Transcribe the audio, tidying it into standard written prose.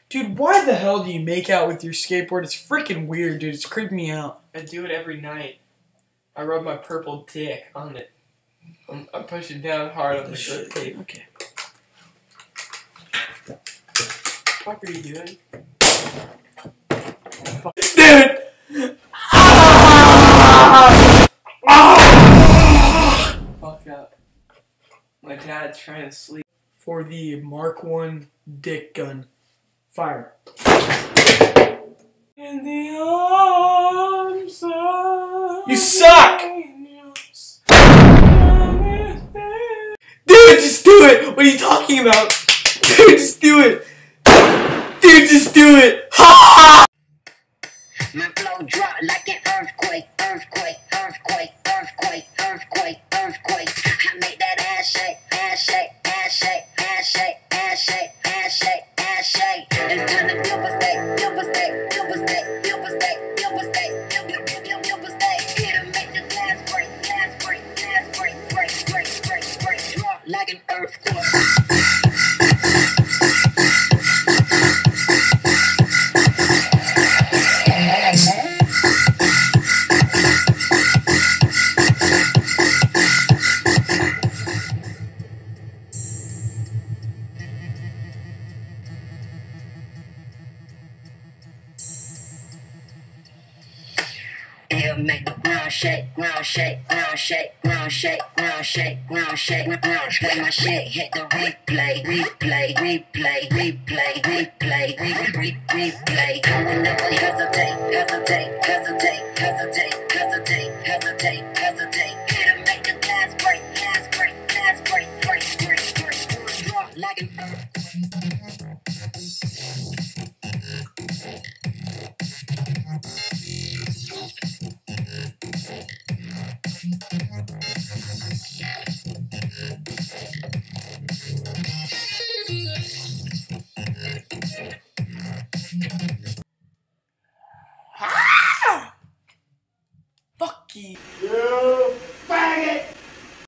Dude, why the hell do you make out with your skateboard? It's freaking weird, dude. It's creeping me out. I do it every night. I rub my purple dick on it. I push it down hard on the grip tape. Okay. What the fuck are you doing? Dude! Ah! Ah! Fuck up. My dad's trying to sleep. For the Mark I dick gun. Fire. In the arms of You suck! angels. Dude, just do it! What are you talking about? Dude, just do it! Dude, just do it! Ha! My flow drop like an earthquake, earthquake, earthquake, earthquake, earthquake, earthquake. I make that ass shake, ass shake, ass shake, ass shake, ass shake, ass shake, ass shake. It's time to devastate, devastate, devastate, devastate, devastate, devastate. It'll make the glass break, glass break, glass break, break, break, break, break. Drop like an earthquake. It'll make the ground shake, ground shake, ground shake, ground shake, ground shake, ground shake, ground shake. Play my shit, hit the replay, replay, replay, replay, replay, replay. And never hesitate, hesitate, hesitate, hesitate, hesitate, hesitate, hesitate. It'll make the glass break, glass break, glass break, break, break, break. Drop like an Fuck you.